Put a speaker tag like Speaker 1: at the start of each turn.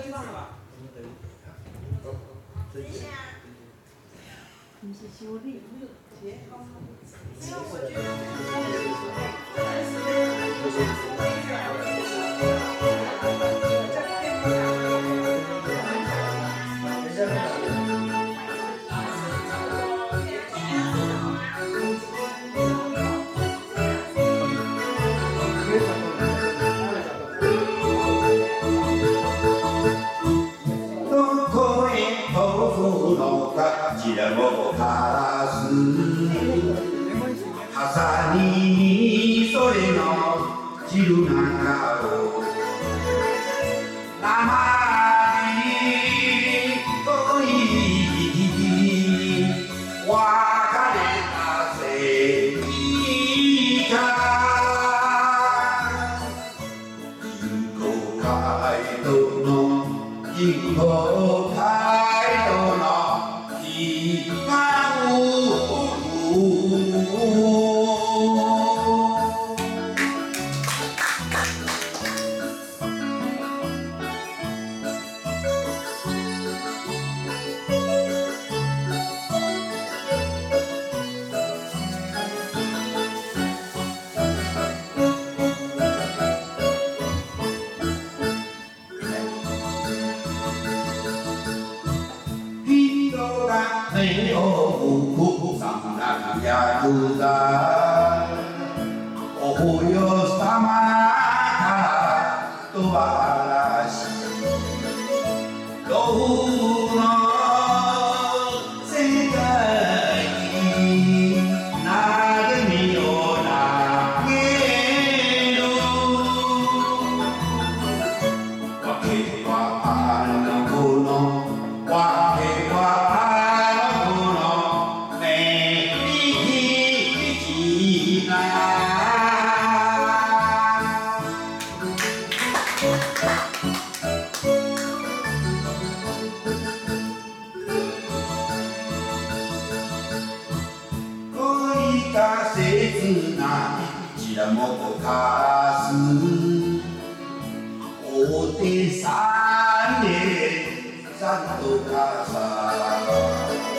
Speaker 1: 你是修理，没有，我觉
Speaker 2: ちらもからすはさにそれの汁中を生に恋別れたせいか銀行街道の銀行街道の目を向くさなやくだお冬さまからとばらし老の世界に投げ身を投げるわけはあの子のわけは切ないちらもかすお手さんでさんとかさ